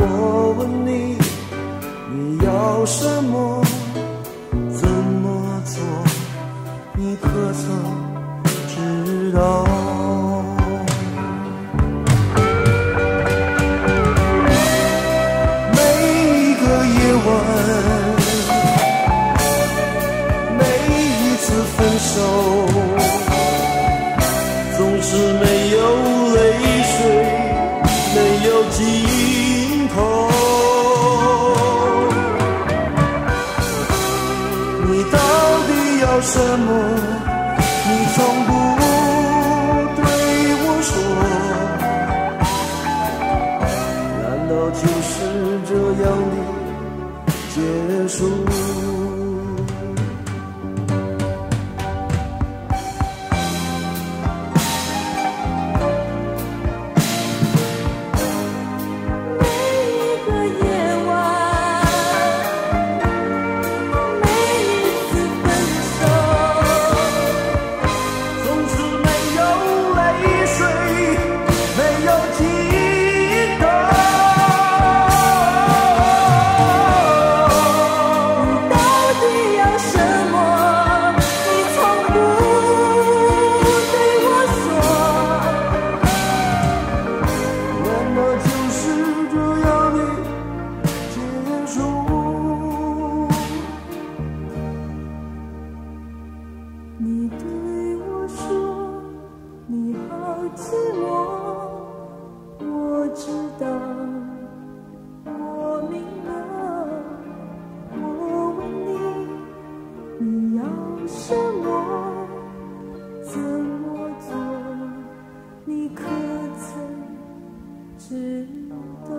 我问你，你要什么？怎么做？你可曾知道？分手总是没有泪水，没有尽头。你到底要什么？你从不对我说，难道就是这样的结束？ 你对我说你好寂寞，我知道，我明了。我问你，你要什么？怎么做？你可曾知道？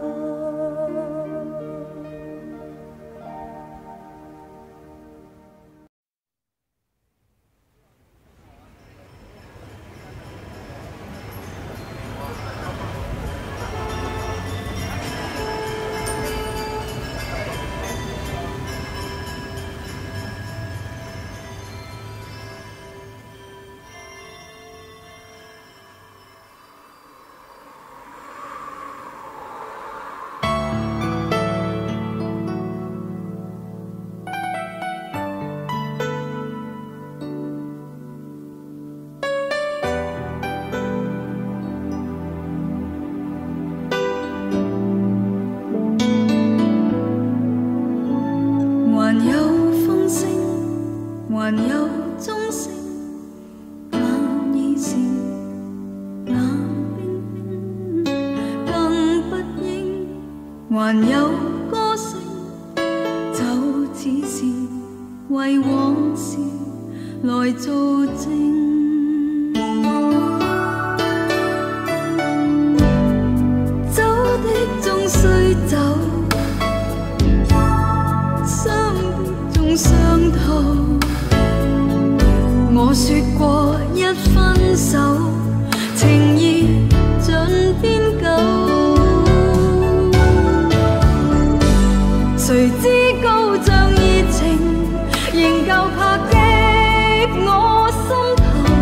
還有鐘聲，晚已是冷冰冰，更不應。還有歌聲，就似是為往事來做證。走的終須走，傷的終傷透。我說過一分手，情意盡變舊，誰知高漲熱情仍舊拍擊我心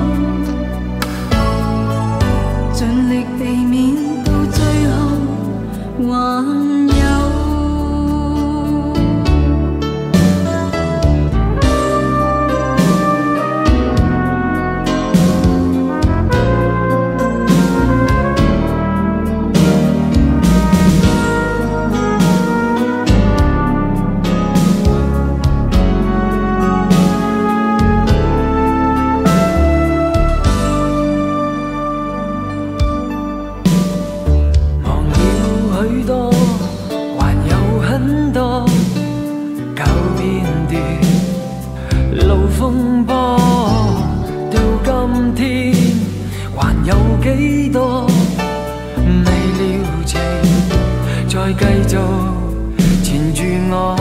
頭，盡力避免到最後還有。風波到今天，還有幾多未了情，再繼續纏住我。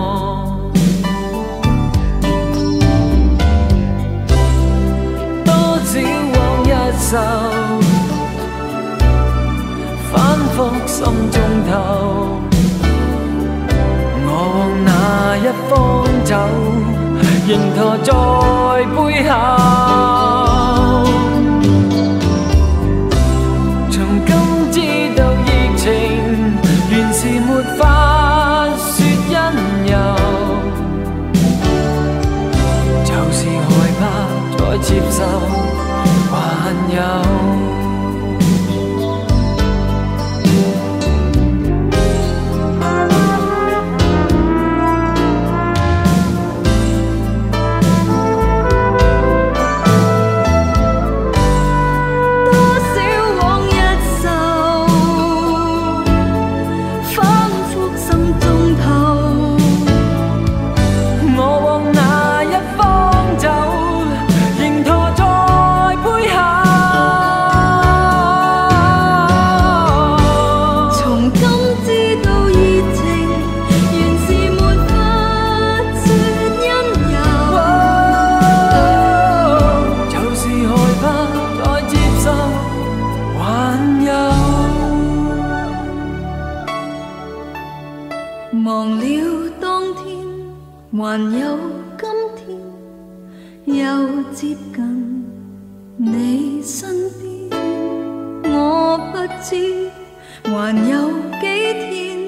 多少往日愁，反覆心中透。我往哪一方走？仍駝在背後，從今知道熱情原是沒忘了當天，還有今天，又接近你身邊。我不知還有幾天。